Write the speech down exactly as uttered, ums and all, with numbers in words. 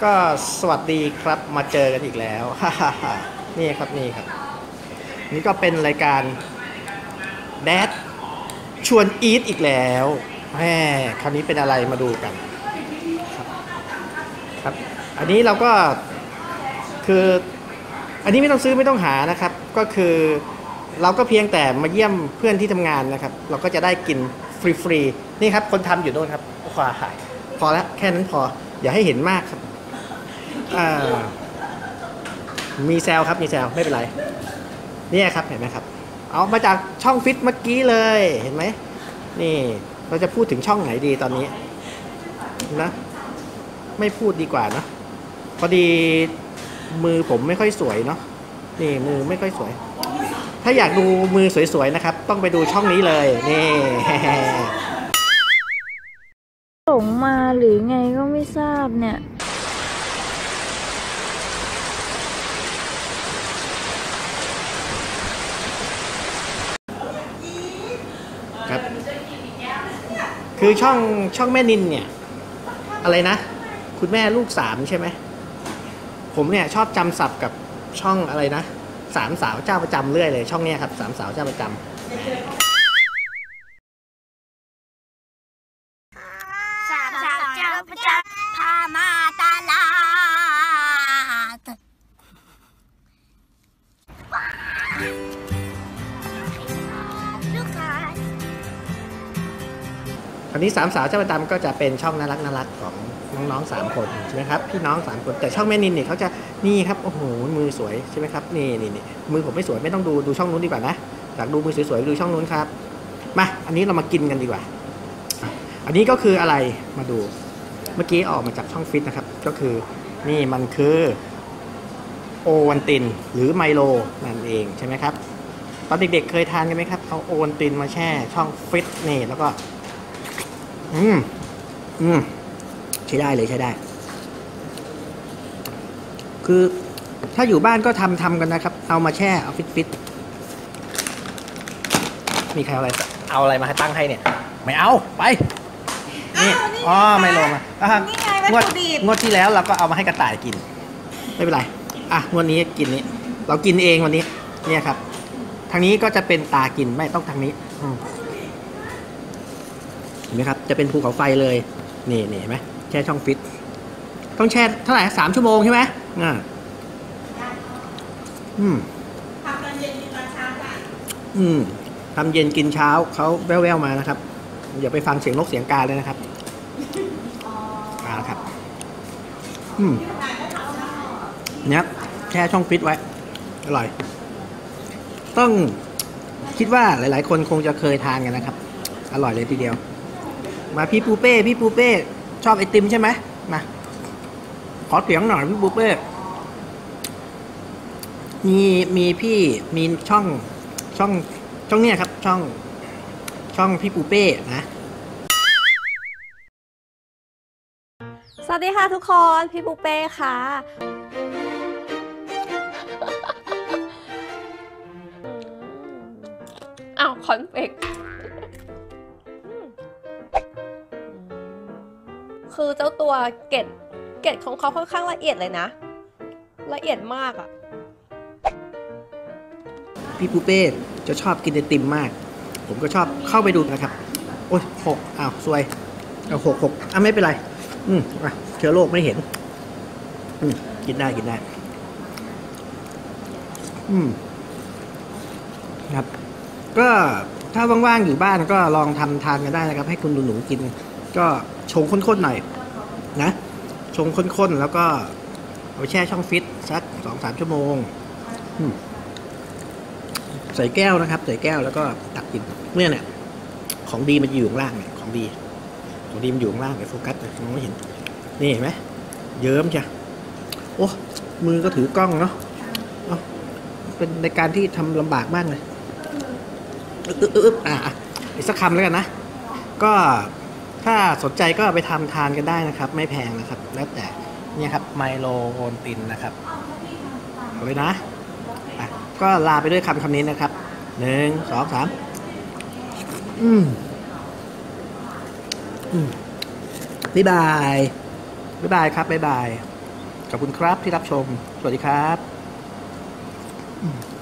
ก็สวัสดีครับมาเจอกันอีกแล้วฮ่าฮ่าฮ่านี่ครับนี่ครับนี่ก็เป็นรายการแดดชวนอีทอีกแล้วแหมคราวนี้เป็นอะไรมาดูกันครับครับอันนี้เราก็คืออันนี้ไม่ต้องซื้อไม่ต้องหานะครับก็คือเราก็เพียงแต่มาเยี่ยมเพื่อนที่ทำงานนะครับเราก็จะได้กินฟรีๆนี่ครับคนทำอยู่โน่นครับขวาหายพอแล้วแค่นั้นพออย่าให้เห็นมากครับมีแซลครับมีแซลไม่เป็นไรนี่ครับเห็นไหมครับเอามาจากช่องฟิตเมื่อกี้เลยเห็นไหมนี่เราจะพูดถึงช่องไหนดีตอนนี้นะไม่พูดดีกว่านะพอดีมือผมไม่ค่อยสวยเนาะนี่มือไม่ค่อยสวยถ้าอยากดูมือสวยๆนะครับต้องไปดูช่องนี้เลยนี่หลงมาหรือไงก็ไม่ทราบเนี่ยครับคือช่องช่องแม่นินเนี่ยอะไรนะคุณแม่ลูกสามใช่ไหมผมเนี่ยชอบจำศัพท์กับช่องอะไรนะสามสาวเจ้าประจำเรื่อยเลยช่องเนี้ยครับสามสาวเจ้าประจำสามสาวเจ้าประจำพามาตลาดลูกค้าคราวนี้สามสาวเจ้าประจำก็จะเป็นช่องน่ารักน่ารักของน้องๆสามคนใช่ไหมครับพี่น้องสามคนแต่ช่องแม่นินเนี่ยเขาจะนี่ครับโอ้โหมือสวยใช่ไหมครับนี่นี่นี่มือผมไม่สวยไม่ต้องดูดูช่องนู้นดีกว่านะอยากดูมือสวยๆดูช่องนู้นครับมาอันนี้เรามากินกันดีกว่าอันนี้ก็คืออะไรมาดูเมื่อกี้ออกมาจากช่องฟิตนะครับก็คือนี่มันคือโอวัลตินหรือไมโลนั่นเองใช่ไหมครับตอนเด็กๆเคยทานกันไหมครับเอาโอวัลตินมาแช่ช่องฟิตนี่แล้วก็อืมอืมใช้ได้เลยใช้ได้คือถ้าอยู่บ้านก็ทำทำกันนะครับเอามาแช่เอาฟิตฟิตมีใครเอาอะไรเอาอะไรมาให้ตั้งให้เนี่ยไม่เอาไปนี่อ๋อไม่ลงมาองวดงวดที่แล้วเราก็เอามาให้กระต่ายกินไม่เป็นไรอ่ะงวดนี้กินนี้เรากินเองวันนี้เนี่ยครับทางนี้ก็จะเป็นตากินไม่ต้องทางนี้เห็นไหมครับจะเป็นภูเขาไฟเลยนี่นี่เห็นไหมแช่ช่องฟิตต้องแช่เท่าไหร่สามชั่วโมงใช่ไหมอ่าอืมทำตอนเย็นกินตอนเช้าจ้ะอืมทำเย็นกินเช้าเขาแว่วๆมานะครับอย่าไปฟังเสียงนกเสียงกาเลยนะครับอ่าครับอืมเนี่ยแช่ช่องฟิตไว้อร่อยต้องคิดว่าหลายๆคนคงจะเคยทานกันนะครับอร่อยเลยทีเดียวมาพี่ปูเป้พี่ปูเป้ชอบไอติมใช่ไหมมาขอเสียงหน่อยพี่ปูเป้มีมีพี่มีช่องช่องช่องเนี้ยครับช่องช่องพี่ปูเป้นะสวัสดีค่ะทุกคนพี่ปูเป้ค่ะอ้าวคอนเฟกคือเจ้าตัวเกล็ดเกล็ดของเขาค่อนข้างละเอียดเลยนะละเอียดมากอ่ะพี่ปูเป้จะชอบกินไอติมมากผมก็ชอบเข้าไปดูนะครับโอ้ยหกอ้าวซวยเอาหกหกอ่ะไม่เป็นไรอืมอ่ะเชื้อโรคไม่เห็นอืมกินได้กินได้อืมครับก็ถ้าว่างๆอยู่บ้านก็ลองทำทานกันได้นะครับให้คุณหนูๆกินก็ชงข้นๆหน่อยนะชงข้นๆแล้วก็เอาไปแช่ช่องฟิตสักสองสามชั่วโมงใส่แก้วนะครับใส่แก้วแล้วก็ตักกินเนี่ยเนี่ยของดีมันอยู่ข้างล่างเนี่ยของดีของดีมันอยู่ข้างล่างเดี๋ยวโฟกัสเลยมองไม่เห็นนี่เห็นไหมเยิ้มจ้ะโอ้มือก็ถือกล้องเนาะเป็นในการที่ทำลำบากมากเลยอึ๊บอึ๊บอ่ะอีกสักคำแล้วกันนะก็ถ้าสนใจก็ไปทำทานกันได้นะครับไม่แพงนะครับแล้วแต่เนี่ยครับไมโลโอนตินนะครับเอาไว้นะอ่ะก็ลาไปด้วยคำคำนี้นะครับหนึ่งสองสามอืมอืมบ๊ายบายบ๊ายบายครับบ๊ายบายขอบคุณครับที่รับชม สวัสดีครับอืม